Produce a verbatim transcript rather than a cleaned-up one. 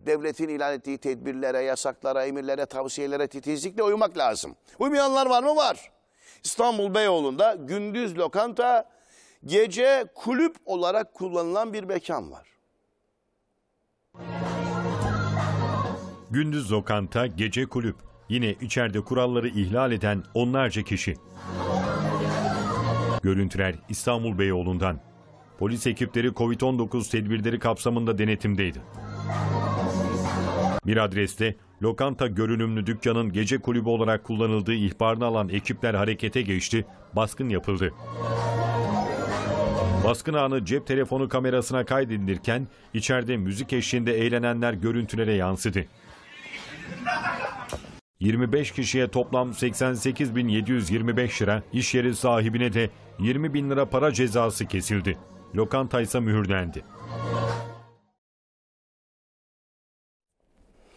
devletin ilan ettiği tedbirlere, yasaklara, emirlere, tavsiyelere titizlikle uymak lazım. Uymayanlar var mı? Var. İstanbul Beyoğlu'nda gündüz lokanta, gece kulüp olarak kullanılan bir mekan var. Gündüz lokanta, gece kulüp. Yine içeride kuralları ihlal eden onlarca kişi. Görüntüler İstanbul Beyoğlu'ndan. Polis ekipleri Covid on dokuz tedbirleri kapsamında denetimdeydi. Bir adreste lokanta görünümlü dükkanın gece kulübü olarak kullanıldığı ihbarını alan ekipler harekete geçti, baskın yapıldı. Baskın anı cep telefonu kamerasına kaydedilirken içeride müzik eşliğinde eğlenenler görüntülere yansıdı. yirmi beş kişiye toplam seksen sekiz bin yedi yüz yirmi beş lira, iş yeri sahibine de yirmi bin lira para cezası kesildi. Lokanta ise mühürlendi.